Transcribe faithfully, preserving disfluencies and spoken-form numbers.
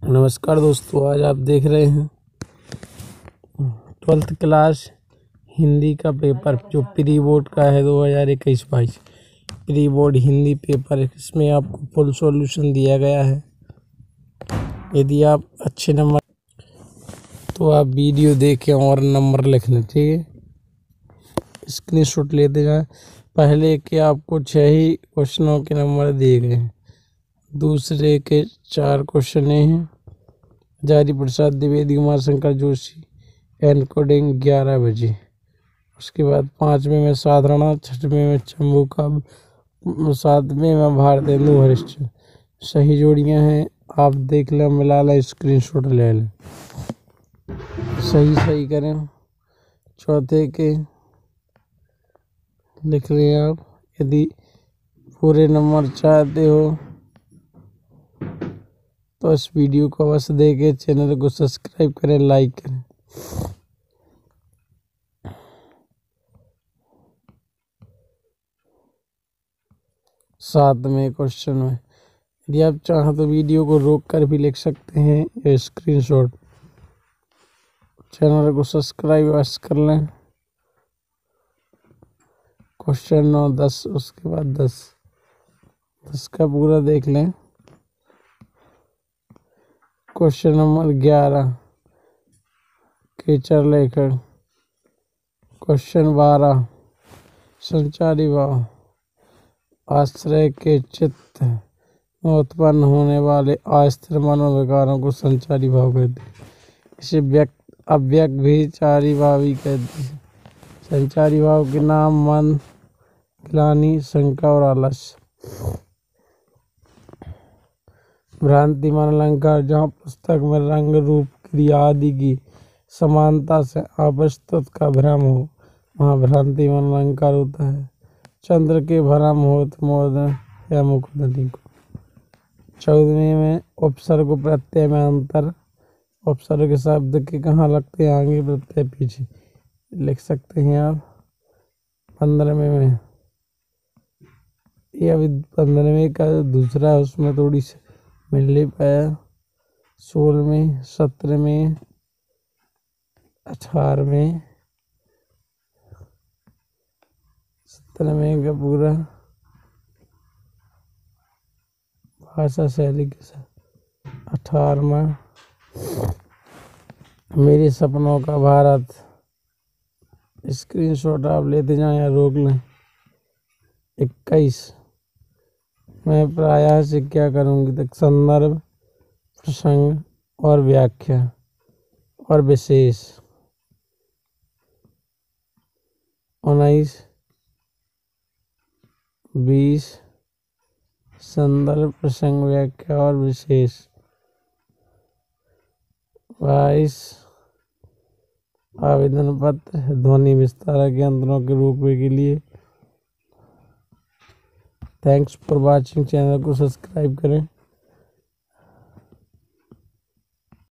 नमस्कार दोस्तों, आज आप देख रहे हैं ट्वेल्थ क्लास हिंदी का पेपर जो प्री बोर्ड का है दो हज़ार इक्कीस बाईस प्री बोर्ड हिंदी पेपर। इसमें आपको फुल सॉल्यूशन दिया गया है। यदि आप अच्छे नंबर तो आप वीडियो देखें और नंबर लिख लें, ठीक है। स्क्रीनशॉट लेते जाएं। पहले के आपको छः ही क्वेश्चनों के नंबर दिए गए हैं, दूसरे के चार क्वेश्चन हैं। जारी प्रसाद द्विवेदी, उमा शंकर जोशी, एनकोडिंग ग्यारह बजे। उसके बाद पाँचवें में साधारण, छठवें में चंबू का, सातवें में भारतेंदु हरिश्चंद्र। सही जोड़ियां हैं, आप देख लें, मिला लें, स्क्रीनशॉट ले लें, सही सही करें। चौथे के लिख रहे हैं आप। यदि पूरे नंबर चाहते हो तो इस वीडियो को अवश्य देखें, चैनल को सब्सक्राइब करें, लाइक करें। साथ में क्वेश्चन में यदि आप चाहें तो वीडियो को रोक कर भी लिख सकते हैं या स्क्रीनशॉट। चैनल को सब्सक्राइब अवश्य कर लें। क्वेश्चन नौ दस, उसके बाद दस दस का पूरा देख लें। क्वेश्चन नंबर ग्यारह, केचर लेखक। क्वेश्चन बारह, संचारी भाव। आश्रय के चित्त में उत्पन्न होने वाले अस्थिर मनोविकारों को संचारी भाव कहते हैं। इसे व्यक्त अव्यक्त भी चारी भाव ही कहते हैं। संचारी भाव के नाम मन, ग्लानि, शंका और आलस्य। भ्रांतिमान अलंकार, जहाँ पुस्तक में रंग, रूप, क्रिया आदि की समानता से अवस्तुत का भ्रम हो, वहाँ भ्रांतिमान अलंकार होता है। चंद्र के भ्रम हो तो मोदन या मुकुंदनी को। चौदहवें में उपसर्ग प्रत्यय में अंतर। उपसर्ग के शब्द के कहाँ लगते हैं, आगे, प्रत्यय पीछे, लिख सकते हैं आप। पंद्रहवें में ये अभी पंद्रहवें का दूसरा है, उसमें थोड़ी सी मिल नहीं पाया। सोलहवें, सत्रहवें, अठारहवें, सत्रहवें का पूरा भाषा शैली के साथ। अठारहवां, मेरे सपनों का भारत। स्क्रीनशॉट आप लेते जाएं या रोक लें। इक्कीस, मैं प्रायः से क्या करूंगी तक संदर्भ, प्रसंग और व्याख्या और विशेष। उन्नीस, बीस, संदर्भ, प्रसंग, व्याख्या और विशेष। बाईस, आवेदन पत्र, ध्वनि विस्तारक यंत्रों के रोकने के लिए। Thanks for watching. चैनल को सब्सक्राइब करें।